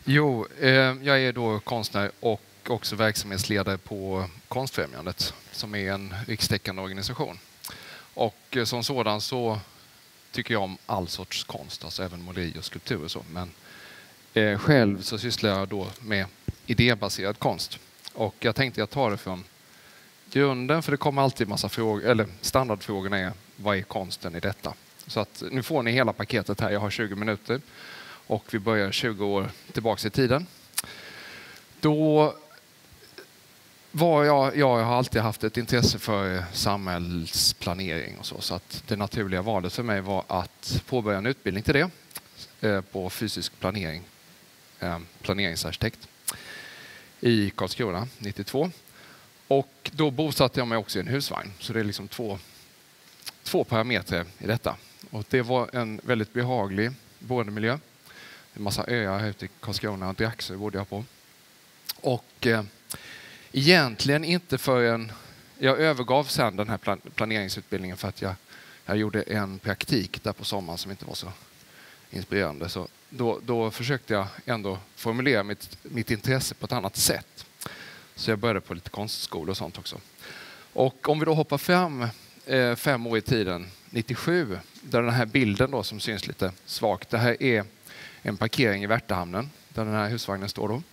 Jag är då konstnär och också verksamhetsledare på Konstfrämjandet som är en rikstäckande organisation. Och som sådan så tycker jag om all sorts konst, alltså även måleri och skulptur och så. Men själv så sysslar jag då med idébaserad konst. Och jag tänkte jag tar det från grunden, för det kommer alltid massa frågor, eller standardfrågorna är: vad är konsten i detta? Så att nu får ni hela paketet här. Jag har 20 minuter och vi börjar 20 år tillbaka i tiden. Då var jag har alltid haft ett intresse för samhällsplanering och så att det naturliga valet för mig var att påbörja en utbildning till det på fysisk planering, planeringsarkitekt i Karlskrona 92. Och då bosatte jag mig också i en husvagn, så det är liksom två parametrar i detta. Och det var en väldigt behaglig boendemiljö. En massa öar här ute i Karlskrona, Draxö bodde jag på. Och egentligen inte förrän jag övergav sen den här planeringsutbildningen för att jag gjorde en praktik där på sommaren som inte var så inspirerande. Så då försökte jag ändå formulera mitt intresse på ett annat sätt. Så jag började på lite konstskola och sånt också. Och om vi då hoppar fram 5 år i tiden, 97, där den här bilden då som syns lite svagt. Det här är en parkering i Värtahamnen där den här husvagnen står då.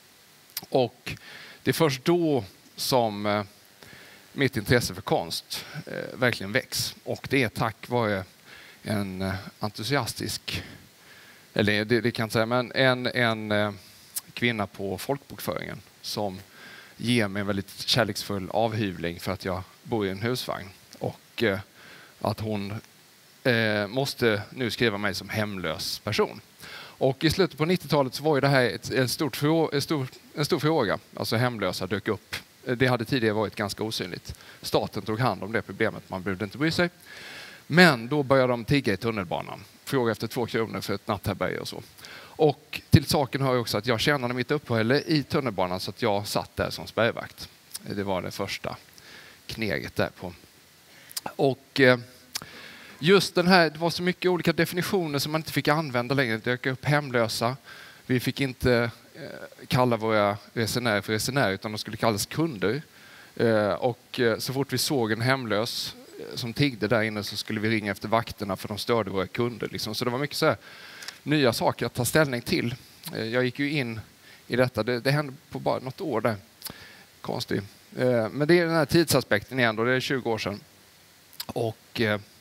Och det är först då som mitt intresse för konst verkligen väcks. Och det är tack vare en entusiastisk, eller det kan jag inte säga, men en kvinna på folkbokföringen som ger mig en väldigt kärleksfull avhyvling för att jag bor i en husvagn. Och att hon måste nu skriva mig som hemlös person. Och i slutet på 90-talet så var ju det här en stor fråga. Alltså hemlösa dök upp. Det hade tidigare varit ganska osynligt. Staten tog hand om det problemet, man behövde inte bry sig. Men då började de tigga i tunnelbanan. Fråga efter 2 kronor för ett natthärbärge och så. Och till saken hör också att jag tjänade mitt uppehälle i tunnelbanan så att jag satt där som spärrvakt. Det var det första kneget där på. Och just den här, det var så mycket olika definitioner som man inte fick använda längre. Det dök upp hemlösa. Vi fick inte kalla våra resenärer för resenärer utan de skulle kallas kunder. Och så fort vi såg en hemlös som tiggde där inne så skulle vi ringa efter vakterna för de störde våra kunder. Liksom. Så det var mycket så här nya saker att ta ställning till. Jag gick ju in i detta. Det hände på bara något år där. Konstigt. Men det är den här tidsaspekten igen då. Det är 20 år sedan. Och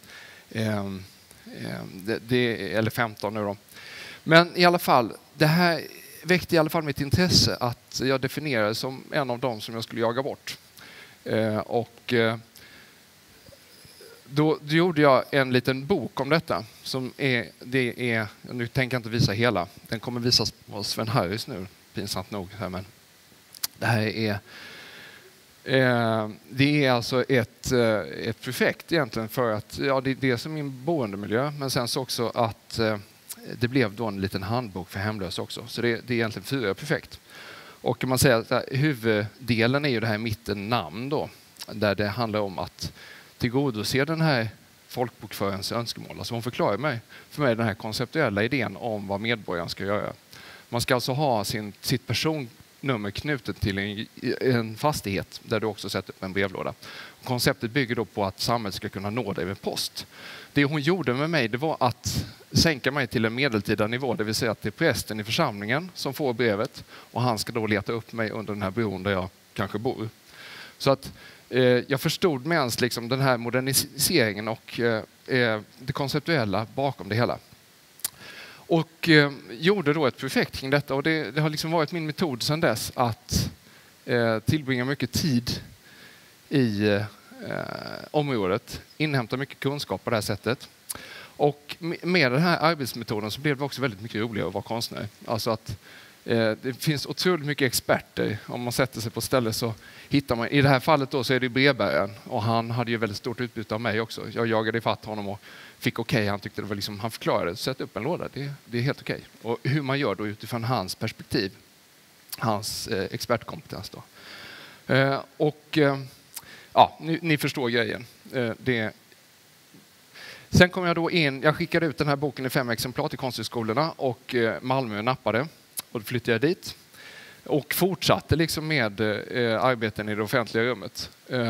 eller 15 nu då. Men i alla fall, det här väckte i alla fall mitt intresse att jag definierade som en av dem som jag skulle jaga bort. Och då gjorde jag en liten bok om detta som nu tänker jag inte visa hela. Den kommer visas på Sven Harris nu, pinsamt nog. Men det här det är alltså ett projekt egentligen för att det är som min boendemiljö, men sen så också att det blev då en liten handbok för hemlösa också. Så det är egentligen 4 projekt. Och kan man säga att huvuddelen är ju det här mitten namn då, där det handlar om att tillgodose den här folkbokförens önskemål. Alltså hon förklarar för mig den här konceptuella idén om vad medborgaren ska göra. Man ska alltså ha sitt personnummer knutet till en fastighet där du också sätter upp en brevlåda. Konceptet bygger då på att samhället ska kunna nå dig med post. Det hon gjorde med mig det var att sänka mig till en medeltida nivå, det vill säga att det är prästen i församlingen som får brevet och han ska då leta upp mig under den här bron där jag kanske bor. Så att jag förstod med ens liksom den här moderniseringen och det konceptuella bakom det hela. Och gjorde då ett projekt kring detta och det har liksom varit min metod sedan dess att tillbringa mycket tid i området, inhämta mycket kunskap på det här sättet. Och med den här arbetsmetoden så blev det också väldigt mycket roligare att vara konstnär. Alltså att det finns otroligt mycket experter. Om man sätter sig på ställe så hittar man, i det här fallet då så är det brevbäraren och han hade ju väldigt stort utbyte av mig också. Jag jagade ifatt honom och fick okej. Han tyckte det var liksom, han förklarade, sätt upp en låda, det är helt okej. Och hur man gör då utifrån hans perspektiv, hans expertkompetens då. Ni förstår grejen. Sen kom jag då in, jag skickade ut den här boken i 5 exemplar till konsthögskolorna och Malmö nappade. Och då flyttade jag dit och fortsatte liksom med arbeten i det offentliga rummet.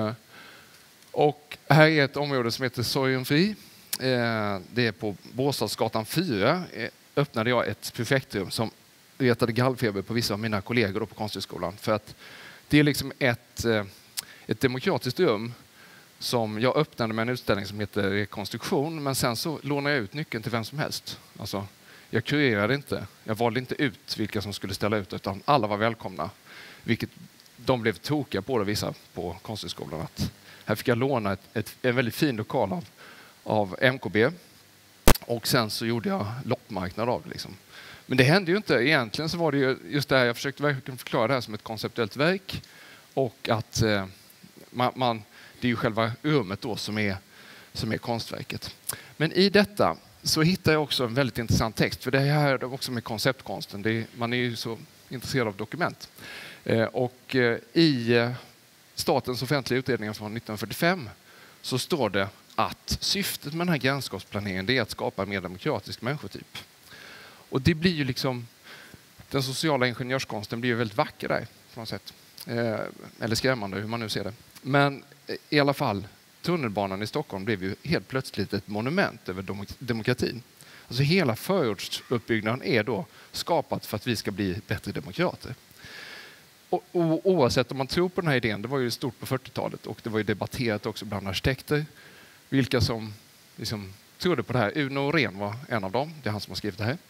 Och här är ett område som heter Sorgenfri. Det är på Båstadsgatan 4. Öppnade jag ett projektrum som retade gallfeber på vissa av mina kollegor på Konsthögskolan. För att det är liksom ett demokratiskt rum som jag öppnade med en utställning som heter Rekonstruktion, men sen så lånade jag ut nyckeln till vem som helst. Alltså, jag kurerade inte. Jag valde inte ut vilka som skulle ställa ut, utan alla var välkomna. Vilket de blev tokiga på, det visa på Konsthögskolan. Att här fick jag låna en väldigt fin lokal av MKB. Och sen så gjorde jag loppmarknad av det. Liksom. Men det hände ju inte. Egentligen så var det ju just det här, jag försökte verkligen förklara det här som ett konceptuellt verk. Och att det är ju själva rummet då som är konstverket. Men i detta så hittar jag också en väldigt intressant text. För det här är också med konceptkonsten. Man är ju så intresserad av dokument. Och i Statens offentliga utredningar från 1945 så står det att syftet med den här grannskapsplaneringen är att skapa en mer demokratisk människotyp. Och det blir ju liksom, den sociala ingenjörskonsten blir ju väldigt vacker där på något sätt. Eller skrämmande, hur man nu ser det. Men i alla fall, tunnelbanan i Stockholm blev ju helt plötsligt ett monument över demokratin. Alltså hela förortsuppbyggnaden är då skapat för att vi ska bli bättre demokrater. Och oavsett om man tror på den här idén, det var ju stort på 40-talet och det var ju debatterat också bland arkitekter, vilka som liksom trodde på det här. Uno Orén var en av dem, det är han som har skrivit det här.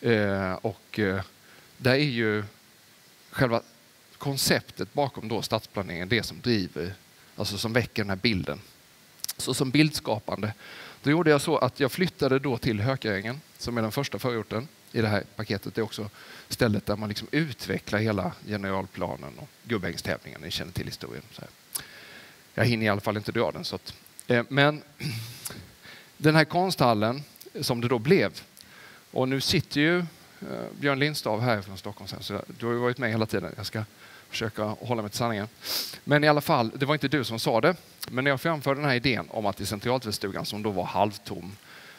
Det är ju själva konceptet bakom då stadsplaneringen, det som driver, alltså som väcker den här bilden. Så som bildskapande, då gjorde jag så att jag flyttade då till Hökarängen, som är den första förorten i det här paketet. Det är också stället där man liksom utvecklar hela generalplanen och Gubbängstävlingen. Ni känner till historien. Så här. Jag hinner i alla fall inte dra den. Så att, men den här konsthallen som det då blev, och nu sitter ju Björn Lindstav här från Stockholm, så du har ju varit med hela tiden. Jag ska försöka hålla mig till sanningen. Men i alla fall, det var inte du som sa det. Men när jag framförde den här idén om att i Centralväststugan, som då var halvtom,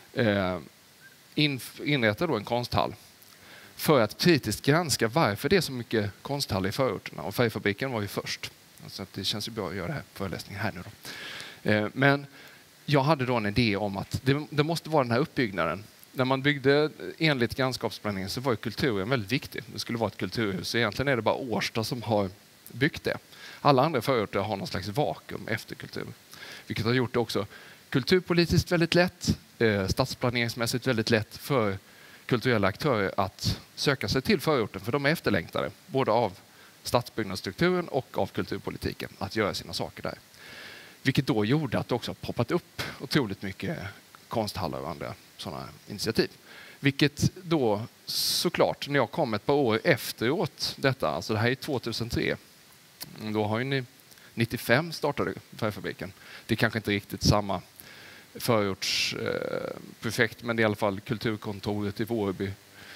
inrättade då en konsthall för att kritiskt granska varför det är så mycket konsthall i förorterna. Och Färgfabriken var ju först. Så att det känns ju bra att göra det här föreläsningen här nu då. Men jag hade då en idé om att det måste vara den här uppbyggnaden. När man byggde enligt grannskapsplaneringen så var ju kulturen väldigt viktig. Det skulle vara ett kulturhus. Egentligen är det bara Årsta som har byggt det. Alla andra förorter har någon slags vakuum efter kultur. Vilket har gjort det också kulturpolitiskt väldigt lätt, stadsplaneringsmässigt väldigt lätt för kulturella aktörer att söka sig till förorten. För de är efterlängtade, både av stadsbyggnadsstrukturen och av kulturpolitiken, att göra sina saker där. Vilket då gjorde att det också har poppat upp otroligt mycket konsthallar och andra sådana initiativ. Vilket då såklart, när jag kom ett par år efteråt detta, alltså det här är 2003, då har ju ni 95 startade Färgfabriken. Det är kanske inte riktigt samma förortsprojekt, men det är i alla fall kulturkontoret i Vårby.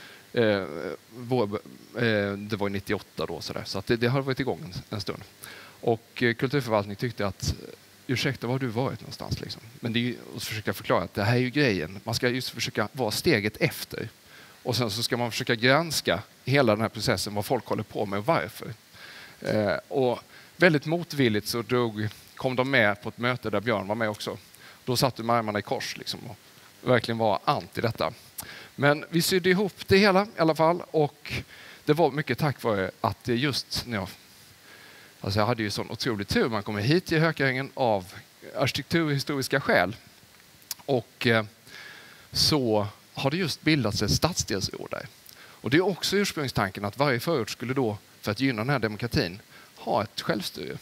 Det var 98 då, så att det har varit igång en stund. Och kulturförvaltning tyckte att ursäkta, var har du varit någonstans? Liksom? Men det är ju att försöka förklara att det här är ju grejen. Man ska just försöka vara steget efter. Och sen så ska man försöka granska hela den här processen, vad folk håller på med och varför. Och väldigt motvilligt så kom de med på ett möte där Björn var med också. Då satt de med armarna i kors liksom, och verkligen var anti detta. Men vi sydde ihop det hela i alla fall, och det var mycket tack vare att det just när jag hade ju sån otrolig tur. Man kommer hit till Hökarängen av arkitekturhistoriska skäl. Och så har det just bildats ett stadsdelsråd där. Och det är också ursprungstanken att varje förort skulle då, för att gynna den här demokratin, ha ett självstyre.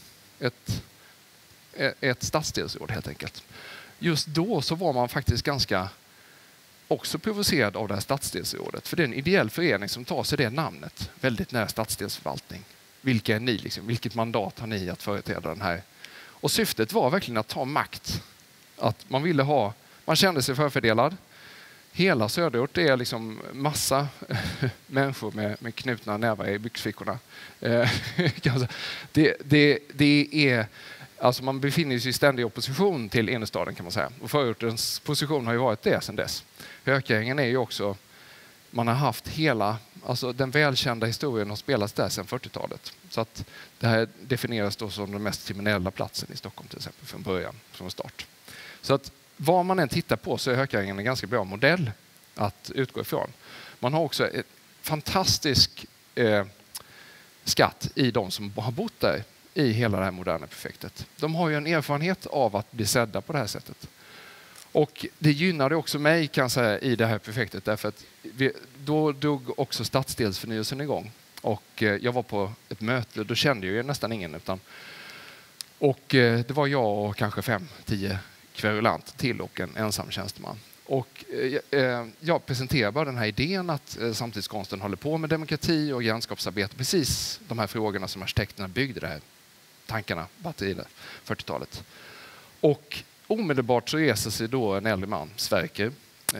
Ett stadsdelsråd helt enkelt. Just då så var man faktiskt ganska också provocerad av det här stadsdelsrådet. För det är en ideell förening som tar sig det namnet. Väldigt nära stadsdelsförvaltning. Vilka är ni? Liksom? Vilket mandat har ni att företräda den här? Och syftet var verkligen att ta makt. Att man kände sig förfördelad. Hela söderort är liksom massa människor med knutna nävar i byxfickorna. Det är, alltså man befinner sig i ständig opposition till innerstaden kan man säga. Och förortens position har ju varit det sedan dess. Hökarängen är ju också man har haft alltså den välkända historien har spelats där sedan 40-talet. Så att det här definieras då som den mest kriminella platsen i Stockholm till exempel från början, från start. Så att vad man än tittar på så är Hökarängen en ganska bra modell att utgå ifrån. Man har också ett fantastisk skatt i de som har bott där i hela det här moderna projektet. De har ju en erfarenhet av att bli sedda på det här sättet. Och det gynnade också mig kan jag säga i det här projektet därför att då drog också stadsdelsförnyelsen igång. Och jag var på ett möte, då kände jag ju nästan ingen och det var jag och kanske 5-10 kverulant till och en ensam tjänsteman. Och jag presenterade bara den här idén att samtidskonsten håller på med demokrati och grannskapsarbete, precis de här frågorna som arkitekterna byggde det här tankarna i 40-talet. Och omedelbart så reser sig då en äldre man, Sverker,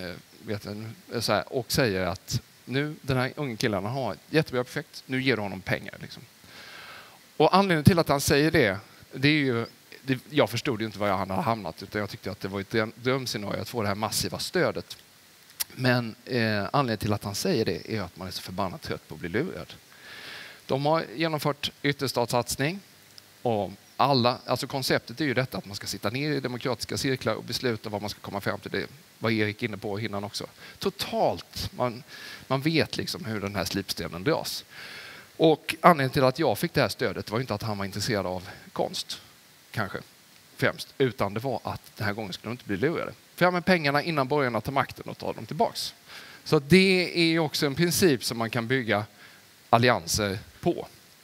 och säger att nu den här unga killen har ett jättebra projekt, nu ger du honom pengar. Liksom. Och anledningen till att han säger det är ju, jag förstod ju inte var han hade hamnat utan jag tyckte att det var ett drömscenario att få det här massiva stödet. Men anledningen till att han säger det är att man är så förbannat trött på att bli lurad. De har genomfört ytterstadssatsning och alltså konceptet är ju detta att man ska sitta ner i demokratiska cirklar och besluta vad man ska komma fram till. Det var Erik inne på innan också. Totalt, man vet liksom hur den här slipstenen dras. Och anledningen till att jag fick det här stödet var inte att han var intresserad av konst, kanske främst, utan det var att den här gången skulle de inte bli lurade. Fram med pengarna innan borgarna tar makten och tar dem tillbaks. Så det är också en princip som man kan bygga allianser på.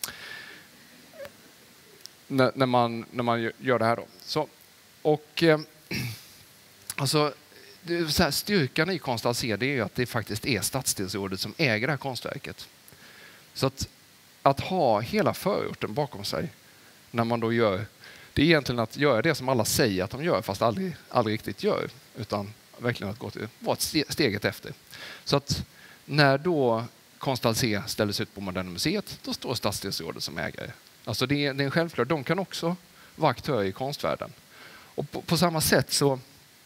När man gör det här då. Så, och alltså så här, styrkan i Konst Alsér det är ju att det faktiskt är stadsdelsrådet som äger det här konstverket. Så att ha hela förorten bakom sig när man då gör, det är egentligen att göra det som alla säger att de gör fast aldrig riktigt gör, utan verkligen att vara steget efter. Så att när då Konst Alsér ställdes ut på Moderna Museet, då står stadsdelsrådet som ägare. Alltså det är en självklart, de kan också vara aktörer i konstvärlden. Och på samma sätt så,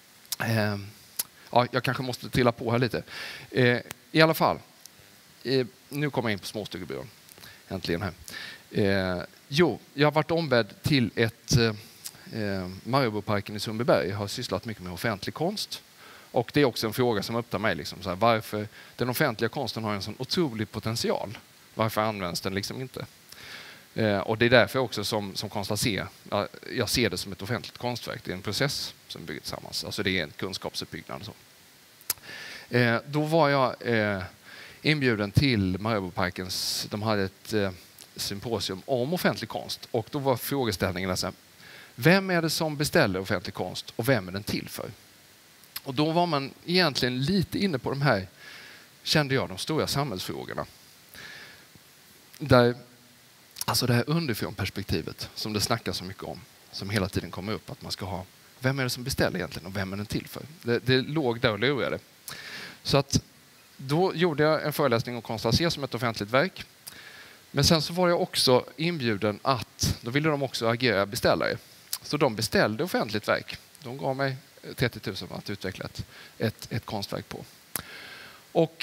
jag kanske måste trilla på här lite. I alla fall, nu kommer jag in på Småstugebyrån, äntligen här. Jag har varit ombedd till ett Marabouparken i Sundbyberg. Jag har sysslat mycket med offentlig konst. Och det är också en fråga som upptar mig. Liksom, så här, varför den offentliga konsten har en sån otrolig potential. Varför används den liksom inte? Och det är därför också som Konst Alsér, jag ser det som ett offentligt konstverk. Det är en process som bygger tillsammans. Alltså det är en kunskapsuppbyggnad. Så. Då var jag inbjuden till Marabouparkens, de hade ett symposium om offentlig konst. Och då var frågeställningen så här, vem är det som beställer offentlig konst och vem är den till för? Och då var man egentligen lite inne på de här, kände jag, de stora samhällsfrågorna. Alltså det här underifrån perspektivet som det snackas så mycket om, som hela tiden kommer upp, att man ska ha, vem är det som beställer egentligen och vem är den till för? Det låg där och lurade. Så att då gjorde jag en föreläsning om Konst Alsér som ett offentligt verk. Men sen så var jag också inbjuden då ville de också agera beställare. Så de beställde offentligt verk. De gav mig 30 000 för att utveckla ett konstverk på. Och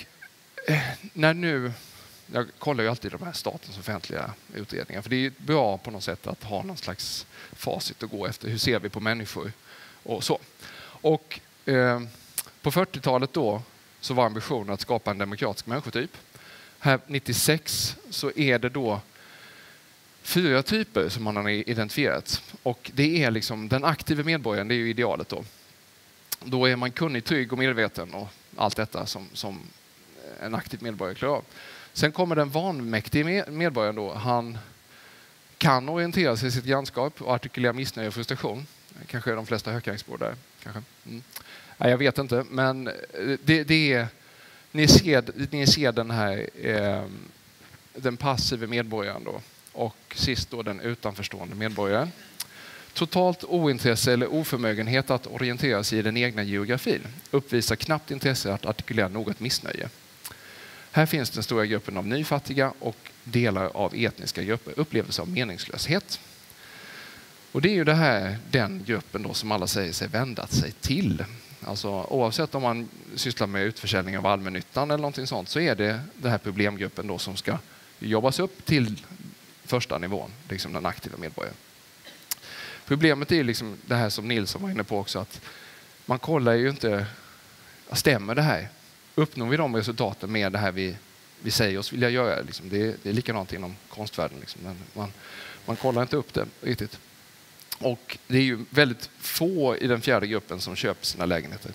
jag kollar ju alltid de här statens offentliga utredningar. För det är bra på något sätt att ha någon slags facit att gå efter. Hur ser vi på människor och så. Och på 40-talet då så var ambitionen att skapa en demokratisk människotyp. Här 96 så är det då 4 typer som man har identifierat. Och det är liksom den aktiva medborgaren, det är ju idealet då. Då är man kunnig, trygg och medveten och allt detta som en aktiv medborgare klarar av. Sen kommer den vanmäktige medborgaren då. Han kan orientera sig i sitt grannskap och artikulera missnöje och frustration. Kanske är de flesta hökarängsbor där. Kanske. Nej, jag vet inte, men det är... Ni ser den här den passiva medborgaren då. Och sist då den utanförstående medborgaren. Totalt ointresse eller oförmögenhet att orientera sig i den egna geografin. Uppvisar knappt intresse att artikulera något missnöje. Här finns den stora gruppen av nyfattiga och delar av etniska grupper. Upplevelse av meningslöshet. Och det är ju den gruppen då som alla säger sig vända sig till. Alltså, oavsett om man sysslar med utförsäljning av allmännyttan eller någonting sånt, så är det den här problemgruppen då som ska jobbas upp till första nivån, liksom den aktiva medborgaren. Problemet är liksom det här som Nilsson var inne på också, att man kollar ju inte, stämmer det här? Uppnår vi de resultaten med det här vi säger oss vilja göra? Liksom det är likadant inom konstvärlden. Liksom. Man kollar inte upp det riktigt. Och det är ju väldigt få i den fjärde gruppen som köper sina lägenheter.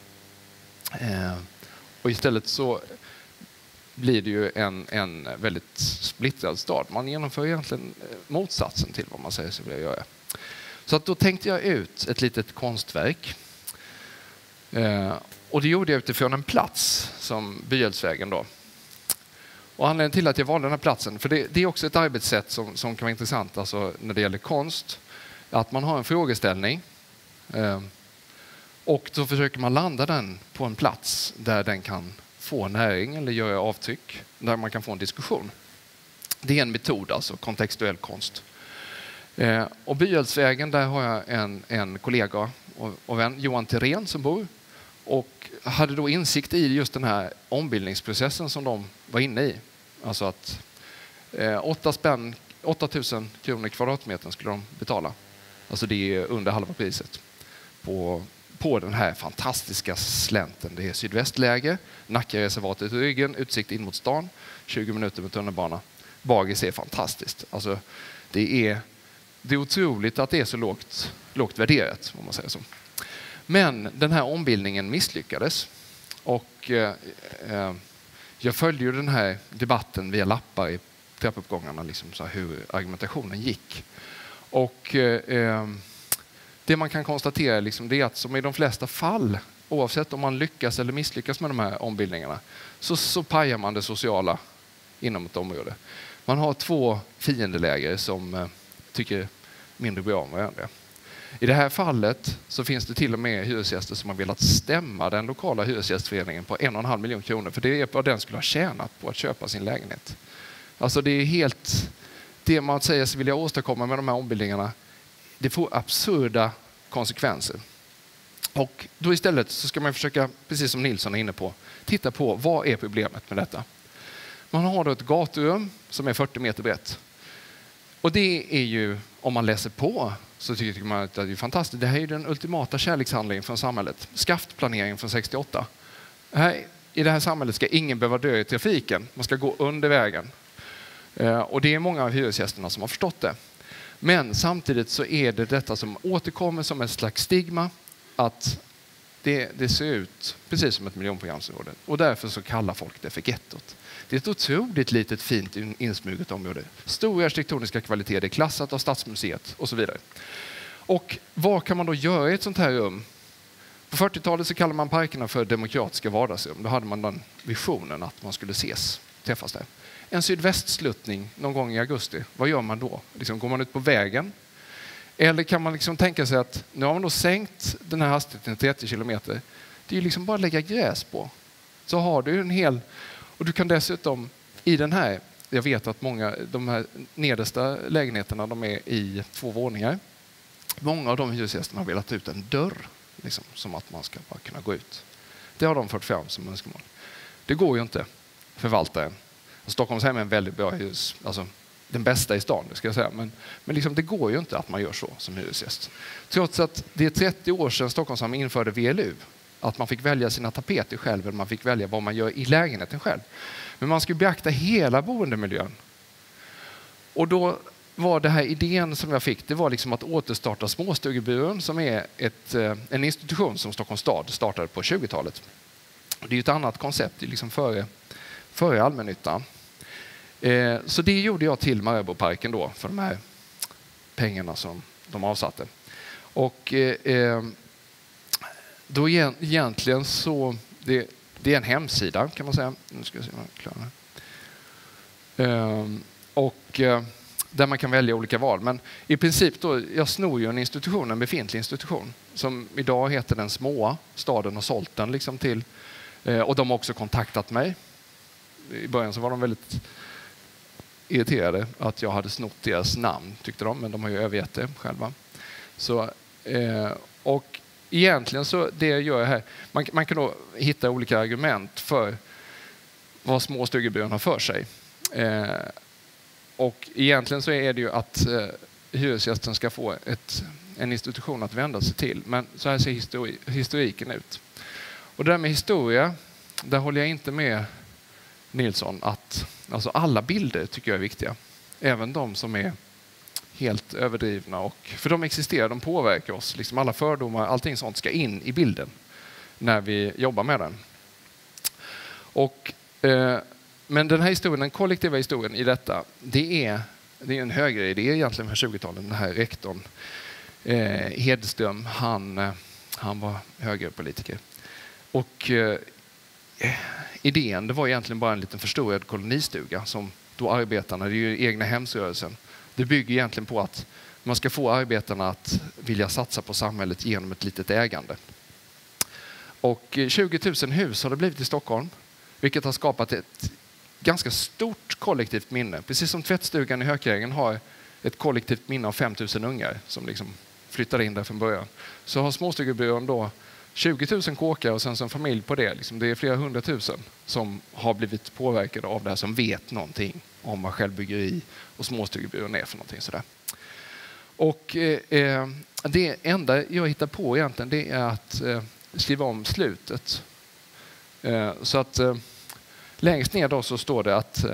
Och istället så blir det ju en väldigt splittrad stad. Man genomför egentligen motsatsen till vad man säger sig vilja göra. Så att då tänkte jag ut ett litet konstverk. Och det gjorde jag utifrån en plats som Byhälsvägen då. Och anledningen till att jag valde den här platsen, för det är också ett arbetssätt som kan vara intressant alltså när det gäller konst, att man har en frågeställning och då försöker man landa den på en plats där den kan få näring eller göra avtryck, där man kan få en diskussion. Det är en metod, alltså kontextuell konst. Och Byhälsvägen, där har jag en kollega och vän, Johan Thirén, som bor och hade då insikt i just den här ombildningsprocessen som de var inne i. Alltså att 8 000 kronor kvadratmetern skulle de betala. Alltså det är under halva priset på den här fantastiska slänten. Det är sydvästläge, Nackareservatet i ryggen, utsikt in mot stan, 20 minuter med tunnelbana. Bagis är fantastiskt. Alltså det är otroligt att det är så lågt värderat, om man säger så. Men den här ombildningen misslyckades. Och jag följde ju den här debatten via lappar i trappuppgångarna, liksom så här, hur argumentationen gick. Och det man kan konstatera liksom, det är att som i de flesta fall, oavsett om man lyckas eller misslyckas med de här ombildningarna, så pajar man det sociala inom ett område. Man har två fiendeläger som tycker mindre bra om varandra. I det här fallet så finns det till och med hyresgäster som har velat stämma den lokala hyresgästföreningen på 1,5 miljon kronor, för det är vad den skulle ha tjänat på att köpa sin lägenhet. Alltså det är helt det man säger sig vilja åstadkomma med de här ombildningarna. Det får absurda konsekvenser. Och då istället så ska man försöka, precis som Nilsson är inne på, titta på vad är problemet med detta. Man har då ett gaturum som är 40 meter brett. Och det är ju, om man läser på, så tycker man att det är fantastiskt. Det här är ju den ultimata kärlekshandlingen från samhället. Skaftplanering från 68. I det här samhället ska ingen behöva dö i trafiken. Man ska gå under vägen. Och det är många av hyresgästerna som har förstått det. Men samtidigt så är det detta som återkommer som ett slags stigma, att det ser ut precis som ett miljonprogramsområde. Och därför så kallar folk det för gettot. Det är ett otroligt litet fint insmuget område. Stora arkitektoniska kvaliteter, det är klassat av Stadsmuseet och så vidare. Och vad kan man då göra i ett sånt här rum? På 40-talet så kallade man parkerna för demokratiska vardagsrum. Då hade man den visionen att man skulle träffas där. En sydvästsluttning någon gång i augusti, vad gör man då? Liksom, går man ut på vägen? Eller kan man liksom tänka sig att nu har man då sänkt den här hastigheten till 30 kilometer. Det är ju liksom bara att lägga gräs på. Så har du en hel... Och du kan dessutom i den här, jag vet att många, de här nedersta lägenheterna, de är i 2 våningar. Många av de hyresgästerna har velat ut en dörr, liksom, som att man ska bara kunna gå ut. Det har de fört fram som önskemål. Det går ju inte, förvaltaren. Stockholmshem är en väldigt bra hus, alltså den bästa i stan, det ska jag säga. Men liksom, det går ju inte att man gör så som hyresgäst. Trots att det är 30 år sedan Stockholmshem införde VLU. Att man fick välja sina tapeter själv, eller man fick välja vad man gör i lägenheten själv. Men man skulle beakta hela boendemiljön. Och då var det här idén som jag fick, det var liksom att återstarta Småstugebyrån, som är en institution som Stockholms stad startade på 20-talet. Det är ett annat koncept, det är liksom före allmännyttan. Så det gjorde jag till Marabouparken då, för de här pengarna som de avsatte. Och då egentligen så, det är en hemsida kan man säga. Nu ska jag se om jag är klar. Och där man kan välja olika val. Men i princip då, jag snor ju en befintlig institution som idag heter Den Småa. Staden har sålt den liksom till. Och de har också kontaktat mig. I början så var de väldigt irriterade att jag hade snott deras namn, tyckte de. Men de har ju övergett det själva. Så, och egentligen så det jag gör här, man kan då hitta olika argument för vad småstugebyrån har för sig. Och egentligen så är det ju att hyresgästen ska få en institution att vända sig till. Men så här ser historiken ut. Och det där med historia, där håller jag inte med Nilsson att alltså alla bilder tycker jag är viktiga. Även de som är helt överdrivna. För de existerar, de påverkar oss. Liksom alla fördomar, allting sånt ska in i bilden när vi jobbar med den. Men den här historien, den kollektiva historien i detta, det är en högre idé egentligen för 20-talet. Den här rektorn Hedström, han var högerpolitiker. Och idén, det var egentligen bara en liten förstorad kolonistuga som då arbetarna, det är ju egna hemsrörelsen. Det bygger egentligen på att man ska få arbetarna att vilja satsa på samhället genom ett litet ägande. Och 20 000 hus har det blivit i Stockholm, vilket har skapat ett ganska stort kollektivt minne. Precis som tvättstugan i Hökärängen har ett kollektivt minne av 5 000 ungar som liksom flyttade in där från början. Så har småstugebyrån då 20 000 kåkar och sen som familj på det. Liksom det är flera 100 000 som har blivit påverkade av det här, som vet någonting om vad självbyggeri och småstugebyrån är för någonting sådär. Och det enda jag hittar på egentligen, det är att skriva om slutet. Så att längst ner då så står det att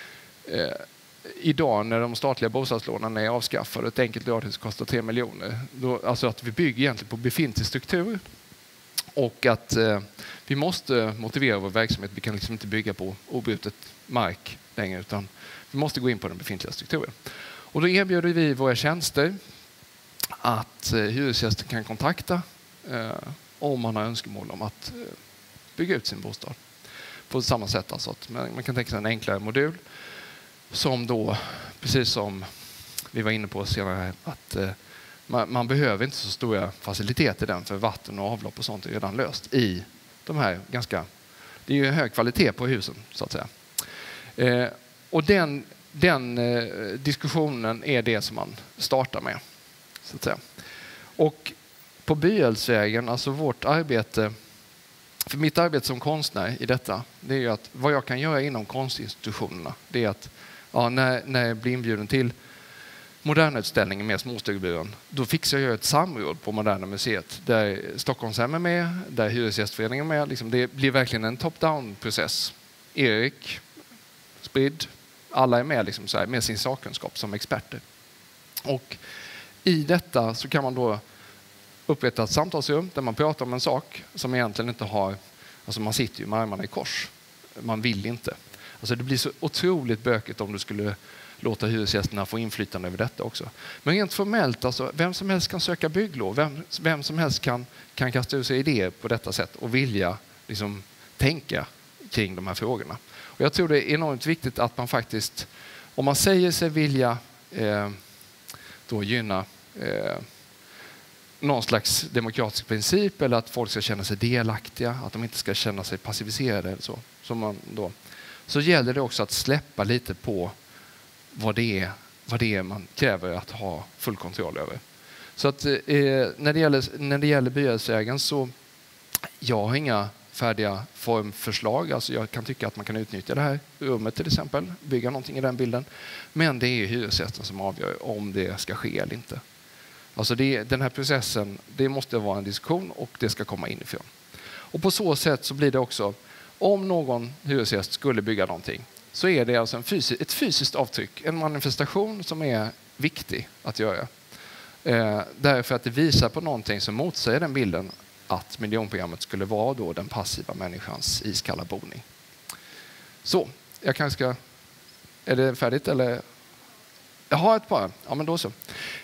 idag när de statliga bostadslånen är avskaffade, ett enkelt lån kostar 3 miljoner. Alltså att vi bygger egentligen på befintlig struktur och att vi måste motivera vår verksamhet. Vi kan liksom inte bygga på obrutet mark längre, utan vi måste gå in på den befintliga strukturen. Och då erbjuder vi våra tjänster att hyresgästen kan kontakta om man har önskemål om att bygga ut sin bostad. På samma sätt alltså att man kan tänka sig en enklare modul som då, precis som vi var inne på senare, att man behöver inte så stora faciliteter i den, för vatten och avlopp och sånt är redan löst i de här det är ju hög kvalitet på husen så att säga. Och den diskussionen är det som man startar med så att säga. Och på Byhälsvägen, alltså vårt arbete, för mitt arbete som konstnär i detta, det är ju att vad jag kan göra inom konstinstitutionerna, det är att när jag blir inbjuden till modernutställningen med småstugebyrån, då fixar jag ett samråd på Moderna museet där Stockholmshem är med, där Hyresgästföreningen är med. Liksom det blir verkligen en top-down-process. Erik, Spridd, alla är med, liksom så här, med sin sakkunskap som experter. Och i detta så kan man då upprätta ett samtalsrum där man pratar om en sak som egentligen inte har, alltså man sitter ju med armarna i kors. Man vill inte. Alltså det blir så otroligt bökigt om du skulle låta hyresgästerna få inflytande över detta också. Men rent formellt, alltså, vem som helst kan söka bygglov. Vem som helst kan kasta ur sig idéer på detta sätt och vilja liksom tänka kring de här frågorna. Och jag tror det är enormt viktigt att man faktiskt, om man säger sig vilja då gynna någon slags demokratisk princip, eller att folk ska känna sig delaktiga, att de inte ska känna sig passiviserade eller så, så gäller det också att släppa lite på vad det är man kräver att ha full kontroll över. Så att när det gäller Byhälsvägen, så jag har inga färdiga formförslag. Alltså jag kan tycka att man kan utnyttja det här rummet till exempel, bygga någonting i den bilden. Men det är hyresgästen som avgör om det ska ske eller inte. Alltså den här processen, det måste vara en diskussion och det ska komma inifrån. Och på så sätt så blir det också, om någon hyresgäst skulle bygga någonting, så är det alltså ett fysiskt avtryck, en manifestation som är viktig att göra. Därför att det visar på någonting som motsäger den bilden att miljonprogrammet skulle vara då den passiva människans iskalla boning. Så, jag kanske ska... Är det färdigt eller? Jag har ett par. Ja, men då så.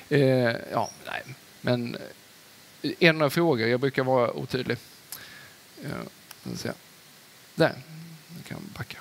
Men en fråga, jag brukar vara otydlig. Där, nu kan jag backa.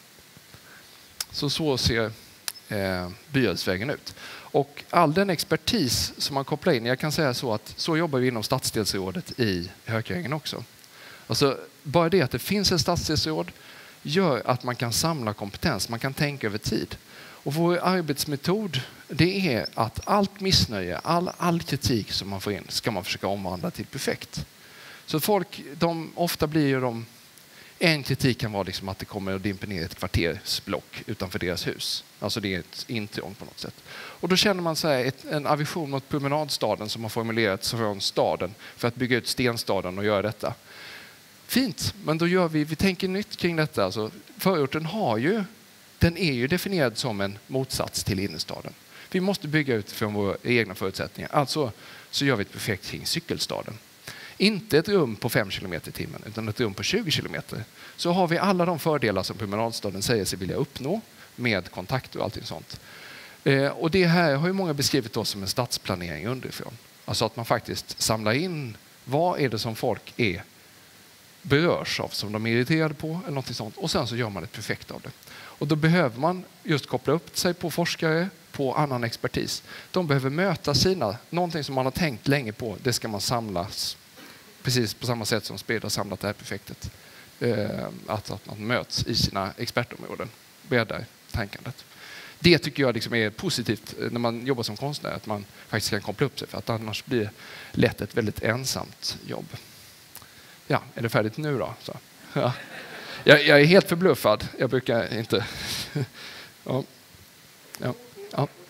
Så ser Byhälsvägen ut. Och all den expertis som man kopplar in, jag kan säga så att så jobbar vi inom stadsdelsrådet i Hökärängen också. Alltså bara det att det finns ett stadsdelsråd gör att man kan samla kompetens, man kan tänka över tid. Och vår arbetsmetod, det är att allt missnöje, all kritik som man får in ska man försöka omvandla till perfekt. Så folk, ofta blir ju en kritik kan vara liksom att det kommer att dimpa ner ett kvartersblock utanför deras hus. Alltså det är ett intrång på något sätt. Och då känner man så här en aversion mot promenadstaden som har formulerats från staden för att bygga ut stenstaden och göra detta. Fint, men då vi tänker nytt kring detta. Alltså, förorten den är ju definierad som en motsats till innerstaden. Vi måste bygga utifrån våra egna förutsättningar. Alltså så gör vi ett projekt kring cykelstaden. Inte ett rum på 5 km i timmen utan ett rum på 20 km. Så har vi alla de fördelar som promenadstaden säger sig vilja uppnå med kontakt och allting sånt. Och det här har ju många beskrivit då som en stadsplanering underifrån. Alltså att man faktiskt samlar in vad är det som folk berörs av, som de är irriterade på eller något sånt. Och sen så gör man ett perfekt av det. Och då behöver man just koppla upp sig på forskare, på annan expertis. De behöver möta någonting som man har tänkt länge på, det ska man samlas precis på samma sätt som Spred har samlat det här projektet. Att man möts i sina expertområden, breddar tänkandet. Det tycker jag liksom är positivt när man jobbar som konstnär, att man faktiskt kan koppla upp sig, för att annars blir det lätt ett väldigt ensamt jobb. Ja, är det färdigt nu då? Så. Ja. Jag är helt förbluffad. Jag brukar inte... Ja.